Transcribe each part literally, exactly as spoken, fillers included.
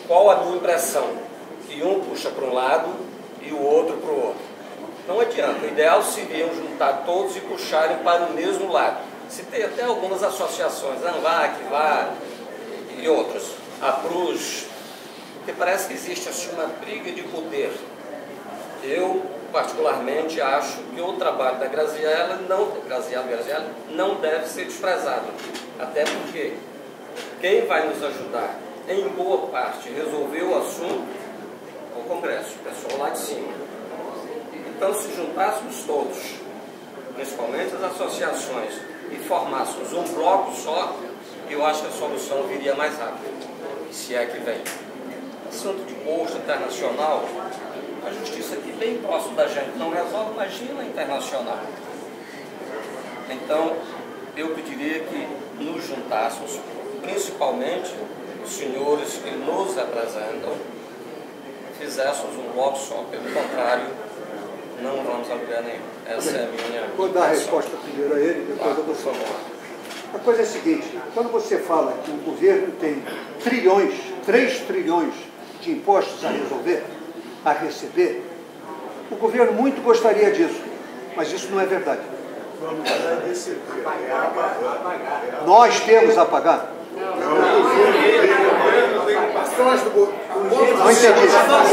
qual a minha impressão? Que um puxa para um lado e o outro para o outro. Não adianta, o ideal seria juntar todos e puxarem para o mesmo lado. Se tem até algumas associações, a ANVAC, VA e outras, a Prus, porque parece que existe assim, uma briga de poder. Eu, particularmente, acho que o trabalho da Graziella não, Graziella, Graziella, não deve ser desprezado. Até porque quem vai nos ajudar, em boa parte, resolver o assunto é o Congresso, o pessoal lá de cima. Então, se juntássemos todos, principalmente as associações, e formássemos um bloco só, eu acho que a solução viria mais rápido, se é que vem. Assunto de posto internacional, a justiça aqui bem próximo da gente não resolve, imagina a internacional. Então, eu pediria que nos juntássemos, principalmente os senhores que nos representam, fizéssemos um bloco só. Pelo contrário, não vamos a lugar nenhum. Essa é a minha... Vou dar a resposta primeiro a ele, depois ah, eu dou sua. A coisa é a seguinte, quando você fala que o governo tem trilhões, três trilhões de impostos a resolver, a receber, o governo muito gostaria disso, mas isso não é verdade. Nós temos a pagar. Não entendi.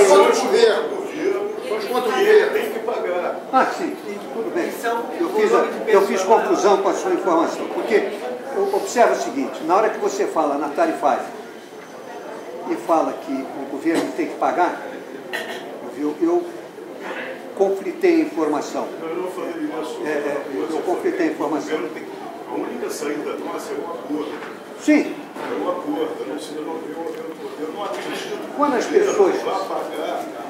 Tem que pagar. Ah, sim, tudo bem. Eu fiz, a, eu fiz confusão com a sua informação, porque observa o seguinte, na hora que você fala na tarifária e fala que o governo tem que pagar, eu, eu conflitei a informação. Eu não falei isso. É, é, eu conflitei a informação. A única saída nossa é o acordo. Sim. É o acordo. Eu não, eu não, eu não acredito Quando as pessoas... que vai pagar